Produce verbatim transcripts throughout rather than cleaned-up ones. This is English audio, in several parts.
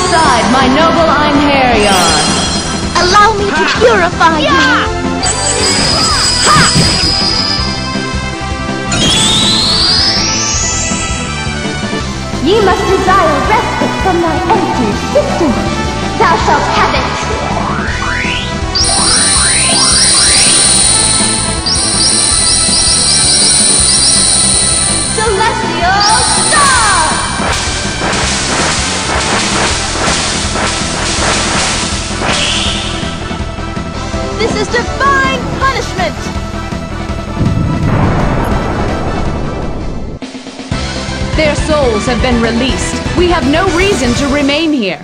side, my noble Einherjar. Allow me to purify you. Ha! Ye must desire respite from thy empty existence. Thou shalt have it. Celestial Star! This is divine punishment! Their souls have been released. We have no reason to remain here.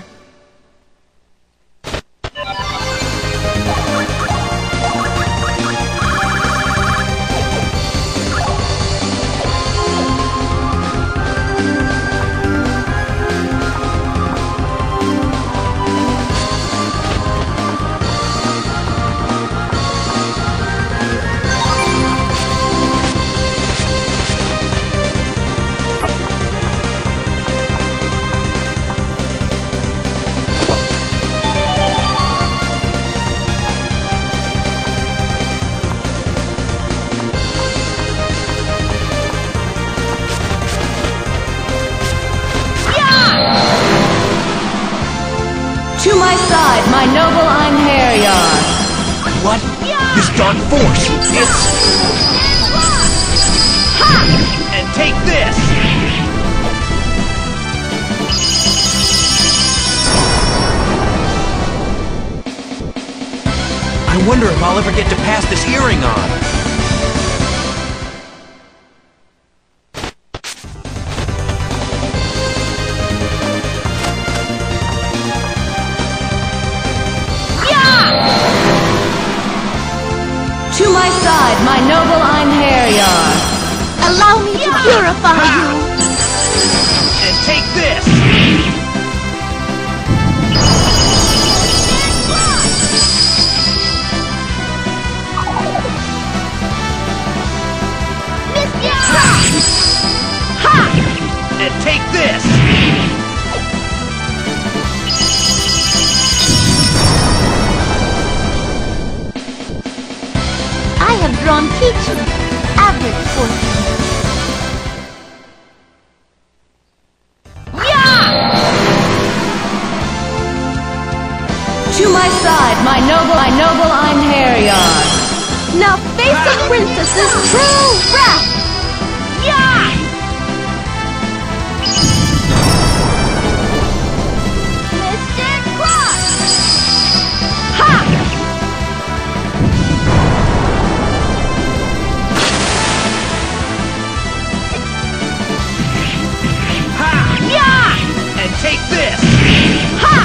To my side, my noble Einherjar. What? This dark force! It's... Ha! And take this! I wonder if I'll ever get to pass this earring on. To my side, my noble Einherjar. Allow me to purify you. And take this! Ha! And take this! I have drawn Peachy, average fortune. To my side, my noble, my noble Einherjar. Now face the princess's true wrath! Yeah! Mystic Cross! Ha! And take this! Ha!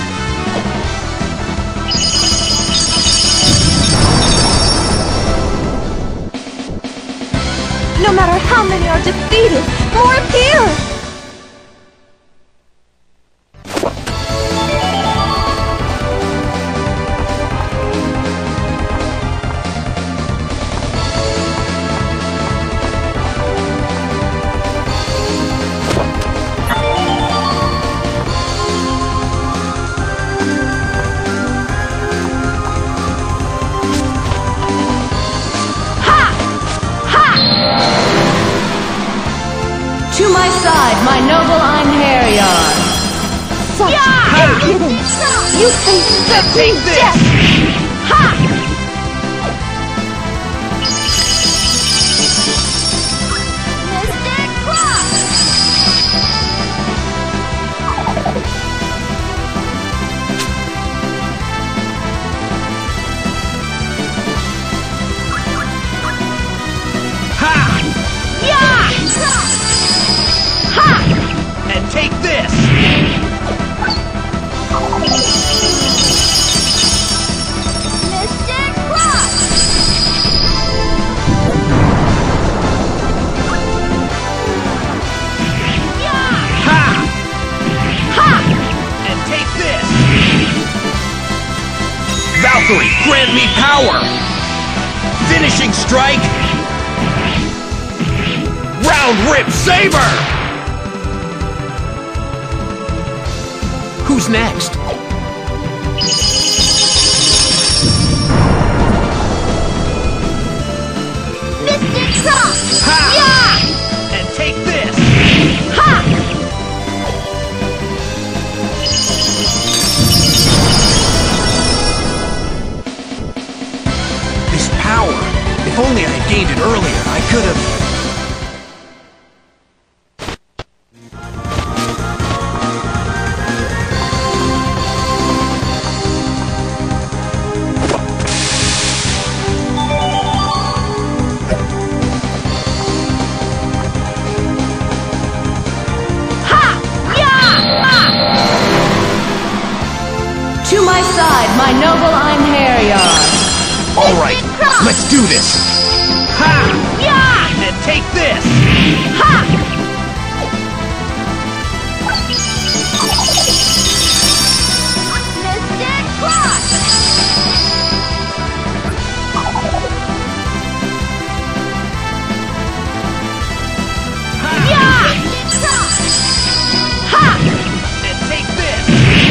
No matter how many are defeated, more appear! To my side, my noble Einherjar. Such impudence! You face certain death! Ha! Mystic Cross! Ha! Yeah! Ha! And take this! Mystic Cross! Yeah! Ha! Ha! And take this! Valkyrie, grant me power! Finishing strike! Round Rip Saber! Who's next? Mystic Cross! Ha! Yeah! And take this! Ha! This power! If only I had gained it earlier, I could have... To my side, my noble Einherjar. Alright, let's do this! Ha! Yeah! And take this! Ha! Mystic Cross! Yeah! Mystic Cross! Ha! And take this!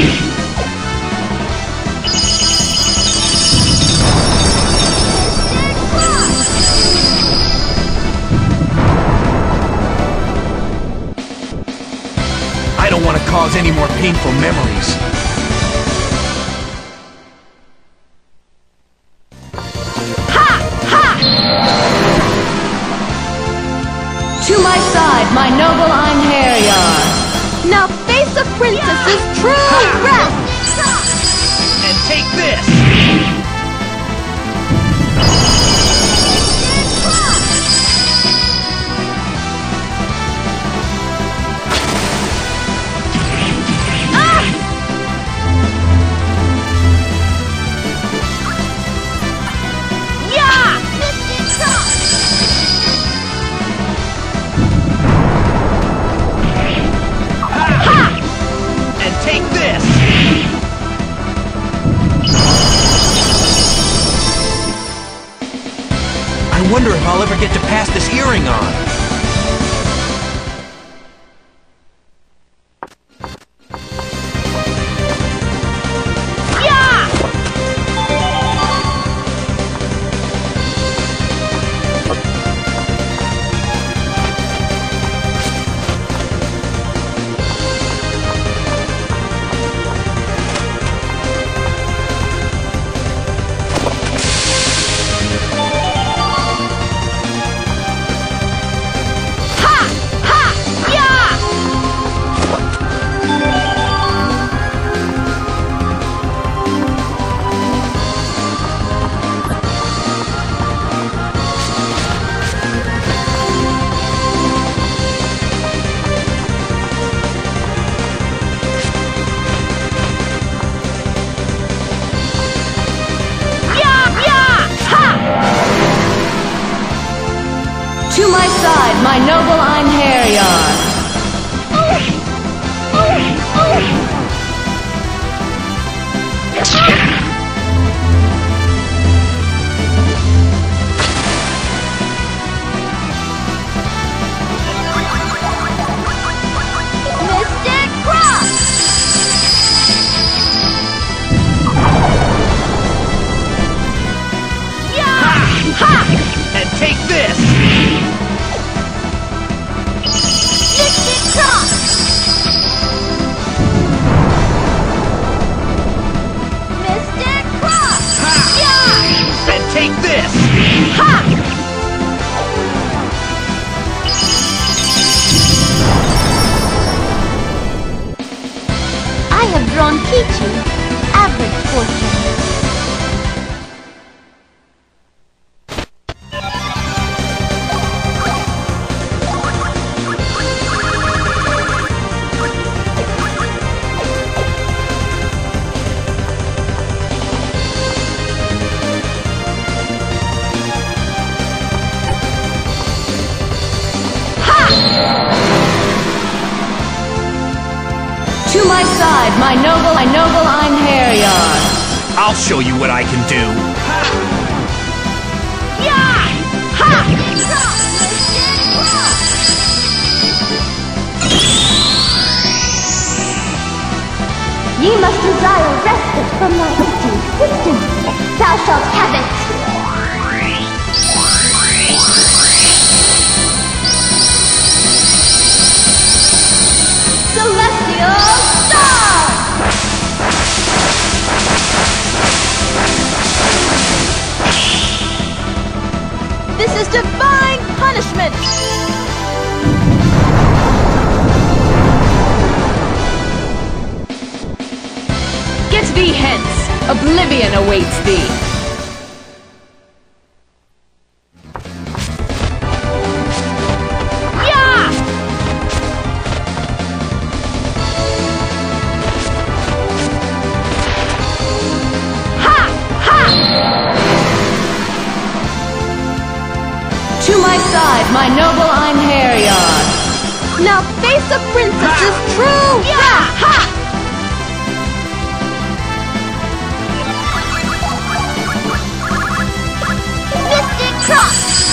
I don't want to cause any more painful memories. Ha! Ha! To my side, my noble Einherjar. Now face a princess's true wrath! And take this! Take this! I wonder if I'll ever get to pass this earring on. To my side, my noble Einherjar. Mystic Cross! Yeah! Ha! And take this! Mystic Cross! Mystic Cross! Yeah! And take this! Ha! I have drawn Kichi, average fortune. To my side, my noble, my noble Einherjar. I'll show you what I can do. Yeah! Ha! from my empty existence. Thou shalt have it! Celestial Star! This is divine punishment! Get thee hence! Oblivion awaits thee! Yeah! Ha! Ha! To my side, my noble Einherjar! Now face a princess's true wrath! Ha! Mystic Cross!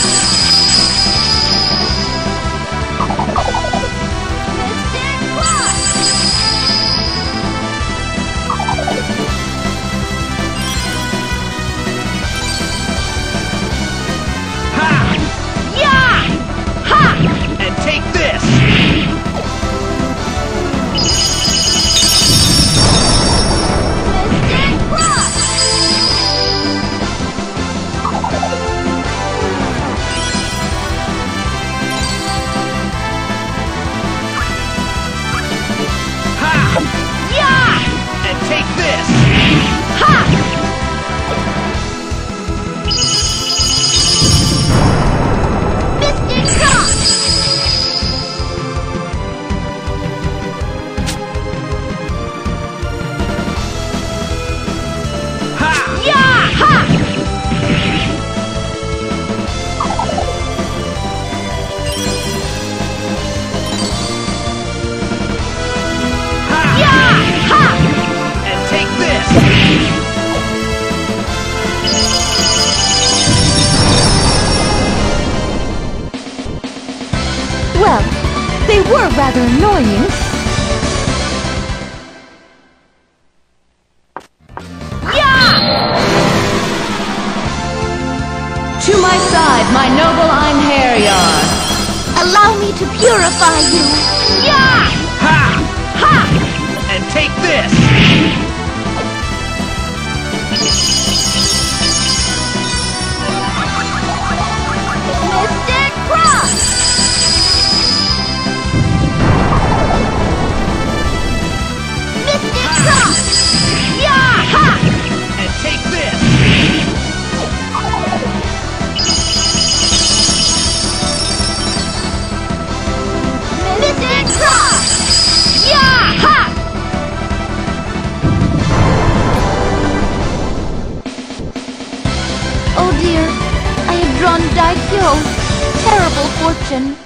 Mystic Cross! Ha! Yeah! Ha! And take this! Mystic Cross! Ha! Yeah! And take this! Ha! Mystic Cross! Ha! Yeah! Ha! Ha! Yeah! Ha! And take this! Well, they were rather annoying. Yeah! To my side, my noble Einherjar! Allow me to purify you. Yeah! Ha! Ha! And take this! Mystic Cross! Mystic Cross! Yeah! Ha! And take this! Mystic Cross! Yeah! Ha! Oh dear, I have drawn Daikyo. Terrible fortune.